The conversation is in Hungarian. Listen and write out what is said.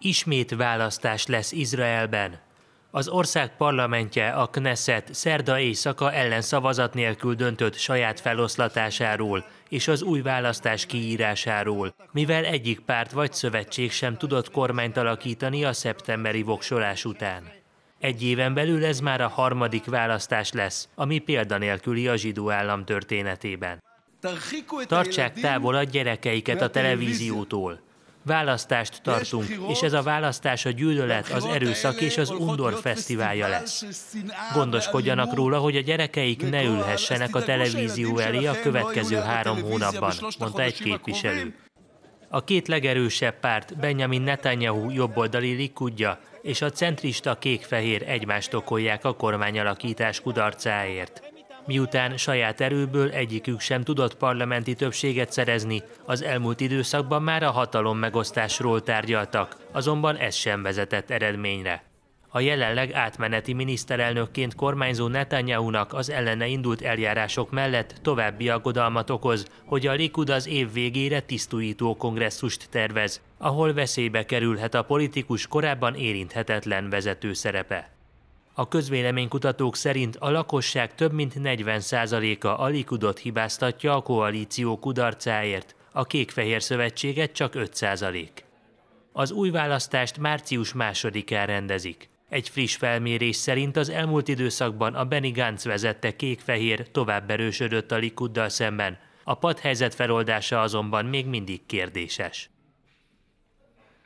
Ismét választás lesz Izraelben. Az ország parlamentje, a Knesset szerda éjszaka ellenszavazat nélkül döntött saját feloszlatásáról és az új választás kiírásáról, mivel egyik párt vagy szövetség sem tudott kormányt alakítani a szeptemberi voksolás után. Egy éven belül ez már a harmadik választás lesz, ami példanélküli a zsidó állam történetében. Tartsák távol a gyerekeiket a televíziótól. Választást tartunk, és ez a választás a gyűlölet, az erőszak és az undor fesztiválja lesz. Gondoskodjanak róla, hogy a gyerekeik ne ülhessenek a televízió elé a következő 3 hónapban, mondta egy képviselő. A két legerősebb párt, Benjamin Netanyahu jobboldali Likudja és a centrista kék-fehér egymást okolják a kormányalakítás kudarcáért. Miután saját erőből egyikük sem tudott parlamenti többséget szerezni, az elmúlt időszakban már a hatalommegosztásról tárgyaltak, azonban ez sem vezetett eredményre. A jelenleg átmeneti miniszterelnökként kormányzó Netanyahunak az ellene indult eljárások mellett további aggodalmat okoz, hogy a Likud az év végére tisztújító kongresszust tervez, ahol veszélybe kerülhet a politikus korábban érinthetetlen vezető szerepe. A közvéleménykutatók szerint a lakosság több mint 40%-a a Likudot hibáztatja a koalíció kudarcáért, a Kék-Fehér Szövetséget csak 5%. Az új választást március 2-án rendezik. Egy friss felmérés szerint az elmúlt időszakban a Benny Gantz vezette Kék-Fehér tovább erősödött a Likuddal szemben, a padhelyzet feloldása azonban még mindig kérdéses.